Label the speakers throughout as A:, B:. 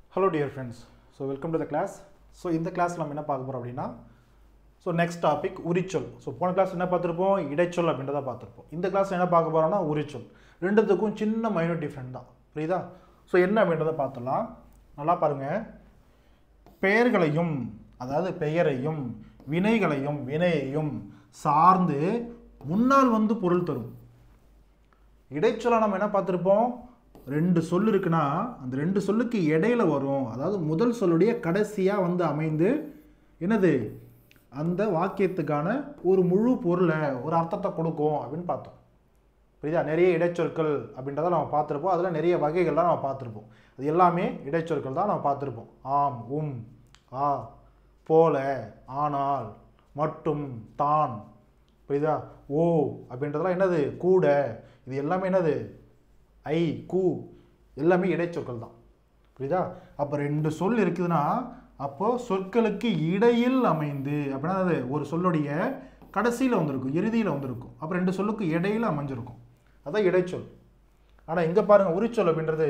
A: Hello dear friends. So welcome to the class. So in the class நம்ம என்ன பார்க்க போறோம் அப்படினா so next topic உரிச்சொல். So போன கிளாஸ் என்ன பார்த்திருப்போம் இடைச்சொல் அப்படின்றத பார்த்திருப்போம். இந்த கிளாஸ் என்ன பார்க்க போறோம்னா உரிச்சொல். ரெண்டுத்துக்கும் சின்ன மைனூட் டிஃபரண்ட் தான். புரியுதா? So என்ன அப்படின்றத பார்த்தலாம். நல்லா பாருங்க. பெயர்களையும் அதாவது பெயரையும் வினையையும் சார்ந்து முன்னால் வந்து பொருள் தரும். இடைச்சொல்ல நம்ம என்ன பார்த்திருப்போம் ரெண்டு சொல் இருக்குனா அந்த ரெண்டு சொல்லுக்கு இடையில வரும் அதாவது முதல் சொல்லுடைய கடைசியா வந்து அமைந்து என்னது அந்த வாக்கியத்துக்கான ஒரு முழு பொருளை ஒரு அர்த்தத்தை கொடுக்கும் அப்படினு பார்த்தோம். புரியுதா? நிறைய இடைச்சொற்கள் அப்படின்றத நாம பார்த்திருப்போம். அதுல நிறைய வகைகள்லாம் நாம பார்த்திருப்போம். அது எல்லாமே இடைச்சொற்கள் தான் நாம பார்த்திருப்போம். ஆம், ஆ, போல, ஆனால், மட்டும், தான். புரியுதா? ஓ அப்படின்றதெல்லாம் என்னது கூட. இது எல்லாமே என்னது ஐ கூ எல்லாமே இடைச்சொற்கள் தான். புரியுதா? அப்போ ரெண்டு சொல் இருக்குதுன்னா அப்போ சொற்களுக்கு இடையில் அமைந்து அப்படின்னா ஒரு சொல்லுடைய கடைசியில் வந்திருக்கும் இறுதியில் வந்திருக்கும். அப்போ ரெண்டு சொல்லுக்கு இடையில் அமைஞ்சிருக்கும். அதான் இடைச்சொல். ஆனால் இங்கே பாருங்க உரிச்சொல் அப்படின்றது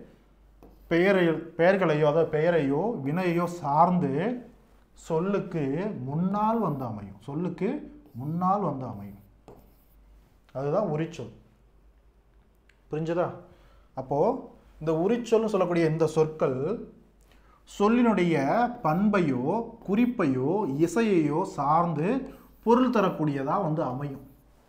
A: பெயர்களையோ அதாவது பெயரையோ வினையோ சார்ந்து சொல்லுக்கு முன்னால் வந்து அமையும். சொல்லுக்கு முன்னால் வந்து அமையும். அதுதான் உரிச்சொல். புரிஞ்சதா? அப்போ இந்த உரிச்சொல்னு சொல்லக்கூடிய இந்த சொற்கள் சொல்லினுடைய பண்பையோ குறிப்பையோ இசையையோ சார்ந்து பொருள் தரக்கூடியதா வந்து அமையும்.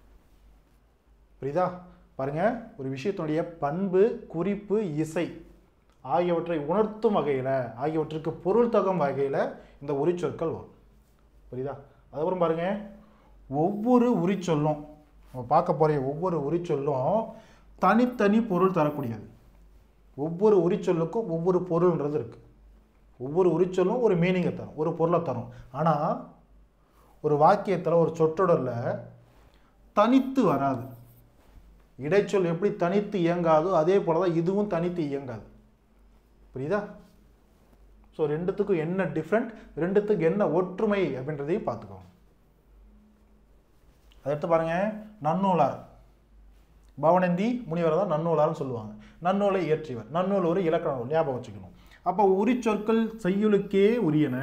A: புரியுதா? பாருங்க ஒரு விஷயத்தினுடைய பண்பு குறிப்பு இசை ஆகியவற்றை உணர்த்தும் வகையில் ஆகியவற்றுக்கு பொருள் தகும் வகையில் இந்த உரிச்சொற்கள் வரும். புரியுதா? அதுக்கப்புறம் பாருங்க ஒவ்வொரு உரிச்சொல்லும் நம்ம பார்க்க போற ஒவ்வொரு உரிச்சொல்லும் தனித்தனி பொருள் தரக்கூடியது. ஒவ்வொரு உரிச்சொல்லுக்கும் ஒவ்வொரு பொருள்ன்றது இருக்கு. ஒவ்வொரு உரிச்சொல்லும் ஒரு மீனிங்கை தரும் ஒரு பொருளை தரும். ஆனால் ஒரு வாக்கியத்தில் ஒரு சொற்றொடரில் தனித்து வராது. இடைச்சொல் எப்படி தனித்து இயங்காதோ அதே போல தான் இதுவும் தனித்து இயங்காது. புரியுதா? ஸோ ரெண்டுத்துக்கும் என்ன டிஃப்ரெண்ட் ரெண்டுத்துக்கு என்ன ஒற்றுமை அப்படின்றதையும் பார்த்துக்கோங்க. அதை எடுத்து பாருங்க. நன்னூலார் பவனந்தி முனிவர் தான் நன்னூலார்னு சொல்லுவாங்க. நன்னூலை இயற்றியவர். நன்னூல் ஒரு இலக்கண நூல் ஞாபகம் வச்சுக்கணும். அப்போ உரிச்சொற்கள் செய்யுளுக்கே உரியன.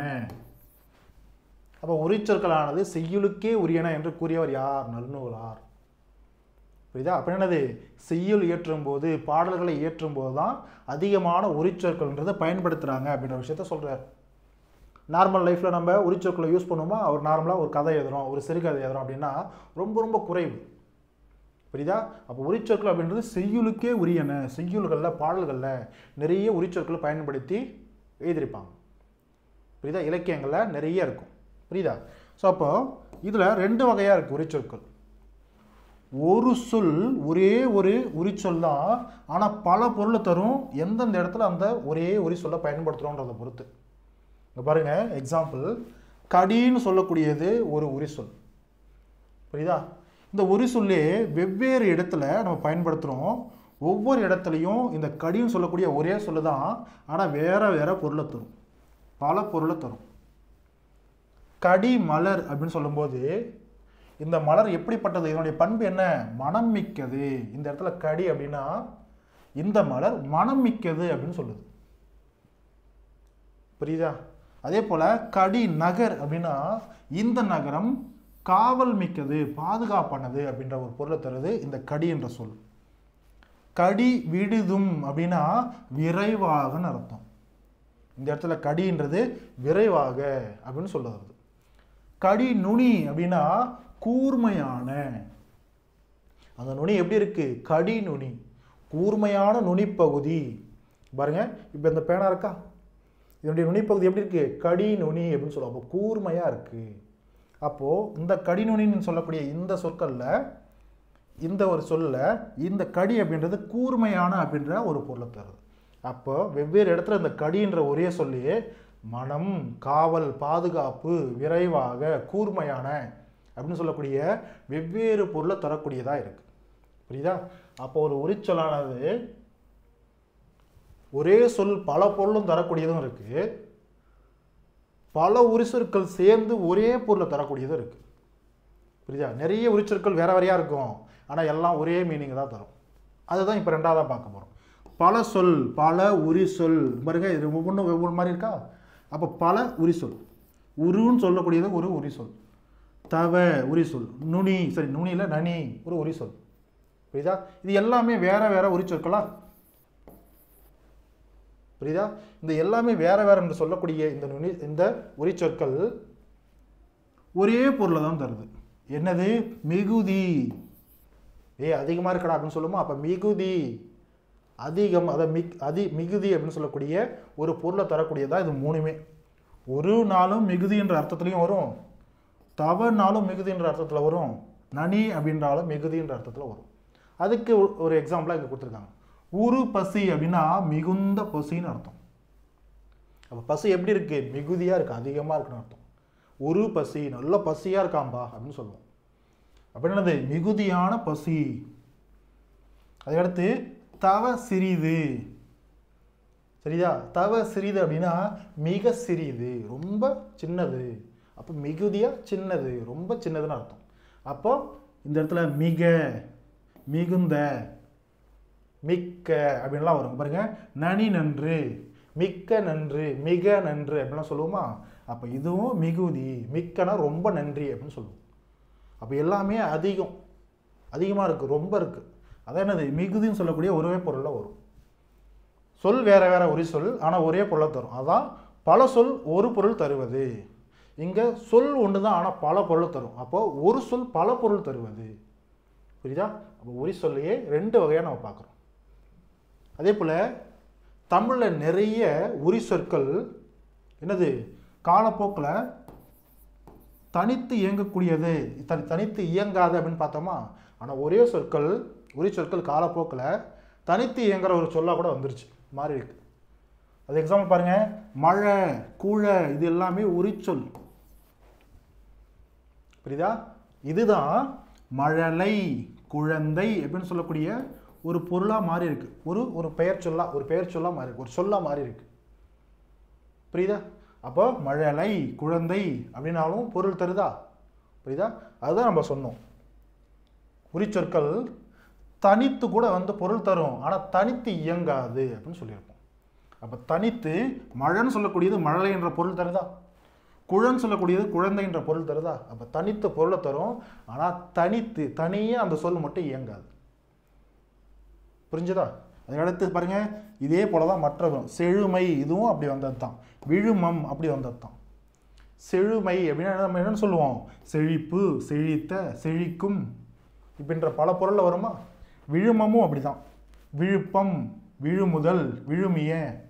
A: அப்போ உரிச்சொற்களானது செய்யுளுக்கே உரியன என்று கூறியவர் யார்? நன்னூலார். புரியுதா? அப்போ என்னது செய்யுள் இயற்றும் போது பாடல்களை இயற்றும் போது தான் அதிகமான உரிச்சொற்கள்ன்றதை பயன்படுத்துகிறாங்க அப்படின்ற விஷயத்த சொல்கிறார். நார்மல் லைஃப்பில் நம்ம உரிச்சொற்களை யூஸ் பண்ணுவோமா? அவர் நார்மலாக ஒரு கதை எழுதுகிறோம் ஒரு சிறுகதை எழுதுகிறோம் அப்படின்னா ரொம்ப ரொம்ப குறைவு. புரியுதா? அப்போ உரிச்சொற்கள் அப்படின்றது செய்யுளுக்கே உரியன. செய்யுள்களில் பாடல்களில் நிறைய உரிச்சொற்களை பயன்படுத்தி எழுதியிருப்பாங்க. புரியுதா? இலக்கியங்களில் நிறைய இருக்கும். புரியுதா? ஸோ அப்போ இதில் ரெண்டு வகையாக இருக்குது உரிச்சொற்கள். ஒரு சொல் ஒரே ஒரு உரிச்சொல் தான். ஆனால் பல பொருளை தரும். எந்தெந்த இடத்துல அந்த ஒரே உரி சொல்லை பயன்படுத்துகிறோன்றதை பொறுத்து. இங்கே பாருங்க எக்ஸாம்பிள் கடின்னு சொல்லக்கூடியது ஒரு உரி சொல். புரியுதா? இந்த ஒரு சொல்லே வெவ்வேறு இடத்துல நம்ம பயன்படுத்துகிறோம். ஒவ்வொரு இடத்துலையும் இந்த கடின்னு சொல்லக்கூடிய ஒரே சொல்லு தான். ஆனால் வேற வேற பொருளை தரும். பல பொருளை தரும். கடி மலர் அப்படின்னு சொல்லும்போது இந்த மலர் எப்படிப்பட்டது? இதனுடைய பண்பு என்ன? மனம் மிக்கது. இந்த இடத்துல கடி அப்படின்னா இந்த மலர் மனம் மிக்கது அப்படின்னு சொல்லுது. புரியுதா? அதே போல கடி நகர் அப்படின்னா இந்த நகரம் காவல் மிக்கது பாதுகாப்பானது அப்படின்ற ஒரு பொருளை தருது இந்த கடி என்ற சொல். கடி விடுதும் அப்படின்னா விரைவாகன்னு அர்த்தம். இந்த இடத்துல கடின்றது விரைவாக அப்படின்னு சொல்லுறது. கடி நுனி அப்படின்னா கூர்மையான. அந்த நுனி எப்படி இருக்கு? கடி நுனி கூர்மையான நுனிப்பகுதி. பாருங்க இப்போ இந்த பேனா இருக்கா இதனுடைய நுனிப்பகுதி எப்படி இருக்கு? கடி நுனி அப்படின்னு சொல்லுவோம். அப்போ கூர்மையா இருக்கு. அப்போ இந்த கடிநுனின்னு சொல்லக்கூடிய இந்த சொற்கள்ல இந்த ஒரு சொல்ல இந்த கடி அப்படின்றது கூர்மையான அப்படின்ற ஒரு பொருளை தருது. அப்போ வெவ்வேறு இடத்துல இந்த கடின்ற ஒரே சொல்லி மனம் காவல் பாதுகாப்பு விரைவாக கூர்மையான அப்படின்னு சொல்லக்கூடிய வெவ்வேறு பொருளை தரக்கூடியதா இருக்கு. புரியுதா? அப்போ ஒரு உரிச்சொல்லானது ஒரே சொல் பல பொருளும் தரக்கூடியதும் இருக்கு. பல உரிச்சொற்கள் சேர்ந்து ஒரே பொருளை தரக்கூடியதும் இருக்கு. புரியுதா? நிறைய உரிச்சொற்கள் வேற வேறையா இருக்கும். ஆனால் எல்லாம் ஒரே மீனிங் தான் தரும். அதுதான் இப்போ ரெண்டாவதாக பார்க்க போகிறோம். பல சொல், பல உரி சொல் பாருங்க, இது ஒவ்வொரு மாதிரி இருக்கா? அப்போ பல உரி சொல், உருன்னு சொல்லக்கூடியது ஒரு உரி சொல், தவ உரி சொல், நுனி சரி நுனியில் நனி ஒரு உரி சொல். புரியுதா? இது எல்லாமே வேற வேற உரி சொற்களா? புரியுதா? இந்த எல்லாமே வேற வேற என்று சொல்லக்கூடிய இந்த உரி சொற்கள் ஒரே பொருளை தான் தருது. என்னது? மிகுதி. அதிகமாக இருக்கடா அப்படின்னு சொல்லுமா, அப்போ மிகுதி, அதிகம், அதை மிகுதி அப்படின்னு சொல்லக்கூடிய ஒரு பொருளை தரக்கூடியதா இது மூணுமே. ஒரு நாளும் மிகுதி என்ற அர்த்தத்துலையும் வரும், தவனாலும் மிகுதி என்ற அர்த்தத்தில் வரும், நனி அப்படின்றாலும் மிகுதி என்ற அர்த்தத்தில் வரும். அதுக்கு ஒரு எக்ஸாம்பிளாக இங்கே கொடுத்துருக்காங்க. உரு பசி அப்படின்னா மிகுந்த பசின்னு அர்த்தம். அப்போ பசி எப்படி இருக்கு? மிகுதியாக இருக்கு, அதிகமாக இருக்குன்னு அர்த்தம். ஒரு பசி, நல்ல பசியாக இருக்காம்பா அப்படின்னு சொல்லுவோம். அப்போ என்னது? மிகுதியான பசி. அதுக்கடுத்து தவ சிறிது. சரிதா? தவ சிறிது அப்படின்னா மிக சிறிது, ரொம்ப சின்னது. அப்போ மிகுதியா சின்னது, ரொம்ப சின்னதுன்னு அர்த்தம். அப்போ இந்த இடத்துல மிக, மிகுந்த, மிக்க அப்படின்லாம் வரும் பாருங்க. நனி நன்று, மிக்க நன்று, மிக நன்று அப்படின்லாம் சொல்லுவோமா? அப்போ இதுவும் மிகுதி, மிக்கனா ரொம்ப நன்றி அப்படின்னு சொல்லுவோம். அப்போ எல்லாமே அதிகம், அதிகமாக இருக்குது, ரொம்ப இருக்குது. அதான் என்னது? மிகுதின்னு சொல்லக்கூடிய ஒரே பொருளில் வரும். சொல் வேற வேற உரி சொல், ஆனால் ஒரே பொருளை தரும். அதான் பல சொல் ஒரு பொருள் தருவது. இங்கே சொல் ஒன்று தான், ஆனால் பல பொருள் தரும். அப்போ ஒரு சொல் பல பொருள் தருவது. புரியுதா? அப்போ உரி சொல்லையே ரெண்டு வகையாக நம்ம பார்க்குறோம். அதே போல் தமிழில் நிறைய உரி சொற்கள் என்னது? காலப்போக்கில் தனித்து இயங்கக்கூடியது, தனித்து இயங்காது அப்படின்னு பார்த்தோமா? ஆனால் ஒரே சொற்கள், உரி சொற்கள் காலப்போக்கில் தனித்து இயங்குற ஒரு சொல்லாக கூட வந்துருச்சு, மாறி இருக்கு. அது எக்ஸாம்பிள் பாருங்க. மழை, கூழ, இது எல்லாமே உரி சொல். புரியுதா? இதுதான் மழலை, குழந்தை அப்படின்னு சொல்லக்கூடிய ஒரு பொருளாக மாறி இருக்கு, ஒரு பெயர் சொல்லா, ஒரு பெயர் சொல்லா மாறி இருக்கு, ஒரு சொல்லா மாறி இருக்கு. புரியுதா? அப்போ மழலை, குழந்தை அப்படின்னாலும் பொருள் தருதா? புரியுதா? அதுதான் நம்ம சொன்னோம். உரிச்சொற்கள் தனித்து கூட வந்து பொருள் தரும், ஆனால் தனித்து இயங்காது அப்படின்னு சொல்லியிருப்போம். அப்போ தனித்து மழைன்னு சொல்லக்கூடியது மழலை என்ற பொருள் தருதா? குழன்னு சொல்லக்கூடியது குழந்தை என்ற பொருள் தருதா? அப்போ தனித்து பொருளை தரும், ஆனால் தனியே அந்த சொல் மட்டும் இயங்காது. புரிஞ்சுதா? அதுக்கடுத்து பாருங்க, இதே போல தான் மற்றவங்க. செழுமை, இதுவும் அப்படி வந்தது தான். விழுமம் அப்படி வந்தது தான். செழுமை அப்படின்னா நம்ம என்னன்னு சொல்லுவோம்? செழிப்பு, செழித்த, செழிக்கும் இப்படின்ற பல பொருளில் வருமா? விழுமமும் அப்படிதான். விழுப்பம், விழுமுதல், விழுமிய.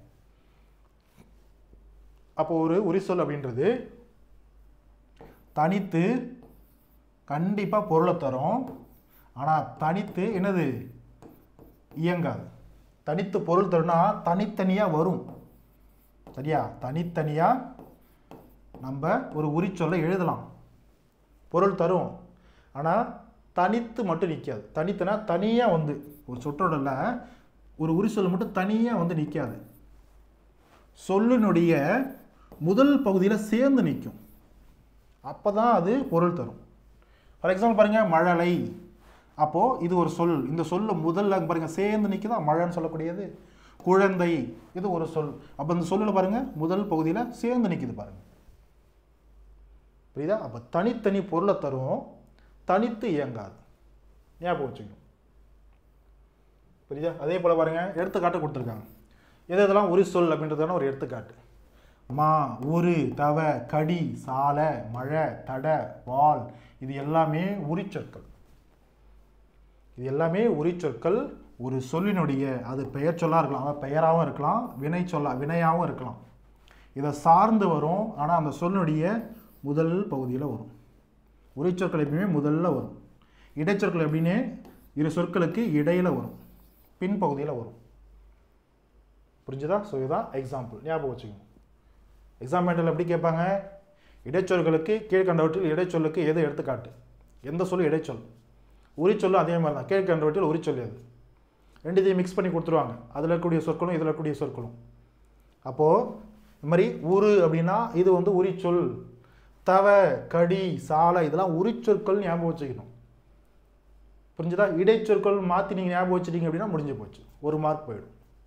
A: அப்போ ஒரு உரிசொல் அப்படின்றது தனித்து கண்டிப்பாக பொருளை தரும், ஆனால் தனித்து என்னது? இயங்காது. தனித்து பொருள் தரும்னா தனித்தனியாக வரும். சரியா? தனித்தனியாக நம்ம ஒரு உரிச்சொல்லை எழுதலாம், பொருள் தரும், ஆனால் தனித்து மட்டும் நிற்காது. தனித்துனா தனியாக வந்து ஒரு சொற்றொடரில் ஒரு உரிச்சொல் மட்டும் தனியாக வந்து நிற்காது. சொல்லினுடைய முதல் பகுதியில் சேர்ந்து நிற்கும், அப்போ தான் அது பொருள் தரும். ஃபார் எக்ஸாம்பிள் பாருங்கள், மழலை. அப்போது இது ஒரு சொல், இந்த சொல்ல முதல்ல பாருங்கள் சேர்ந்து நிற்குதா மழைன்னு சொல்லக்கூடியது. குழந்தை, இது ஒரு சொல். அப்போ இந்த சொல்லில் பாருங்கள் முதல் பகுதியில் சேர்ந்து நிற்குது பாருங்கள். புரியுதா? அப்போ தனித்தனி பொருளை தரும், தனித்து இயங்காது. ஞாபகம் வச்சுக்கணும். புரியுதா? அதே போல் பாருங்கள், எடுத்துக்காட்டு கொடுத்துருக்காங்க. இதெல்லாம் ஒரு சொல் அப்படின்றதான ஒரு எடுத்துக்காட்டு. மா, ஒரு, தவ, கடி, சால, மழை, தட, வால், இது எல்லாமே உரிச்சொற்கள். இது எல்லாமே உரிச்சொற்கள். ஒரு சொல்லினுடைய அது பெயர் சொல்லா இருக்கலாம், அதாவது பெயராகவும் இருக்கலாம், வினை சொல்லா வினையாகவும் இருக்கலாம். இதை சார்ந்து வரும், ஆனால் அந்த சொல்லினுடைய முதல் பகுதியில் வரும். உரிச்சொற்கள் எப்பயுமே முதல்ல வரும். இடைச்சொற்கள் எப்படின்னு இரு சொற்களுக்கு இடையில வரும், பின்பகுதியில் வரும். புரிஞ்சுதா? ஸோ இதுதான் எக்ஸாம்பிள், ஞாபகம் வச்சுக்கணும். எக்ஸாம்பிள் எப்படி கேட்பாங்க? இடைச்சொற்களுக்கு கீழ்கண்டவற்றில் இடைச்சொல்லுக்கு எது எடுத்துக்காட்டு? எந்த சொல்லு இடைச்சொல்? உரிச்சொல்லும் அதே மாதிரி தான். கீழ்கண்டவற்றில் உரிச்சொல் எது? ரெண்டுத்தையும் மிக்ஸ் பண்ணி கொடுத்துருவாங்க, அதில் இருக்கக்கூடிய சொற்களும் இதில் இருக்கக்கூடிய சொற்களும். அப்போது இந்த மாதிரி உரு அப்படின்னா இது வந்து உரிச்சொல். தவ, கடி, சாலை, இதெல்லாம் உரிச்சொற்கள், ஞாபகம் வச்சுக்கணும். புரிஞ்சுதா? இடைச்சொற்கள் மாற்றி நீங்கள் ஞாபகம் வச்சுட்டீங்க அப்படின்னா முடிஞ்சு போச்சு, 1 மார்க் போயிடும்.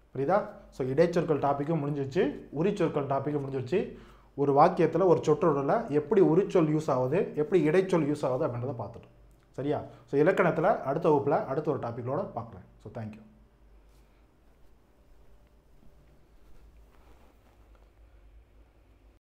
A: புரியுதா? ஸோ இடைச்சொற்கள் டாப்பிக்கும் முடிஞ்சிச்சு, உரிச்சொற்கள் டாப்பிக்கும் முடிஞ்சிச்சு. ஒரு வாக்கியத்தில் ஒரு சொற்றொடரில் எப்படி உரிச்சொல் யூஸ் ஆகுது, எப்படி இடைச்சொல் யூஸ் ஆகுது அப்படின்றத பார்த்துட்டோம். சரியா? ஸோ இலக்கணத்தில் அடுத்த வகுப்பில் அடுத்த ஒரு டாப்பிக்கோட பார்க்குறேன். So thank you.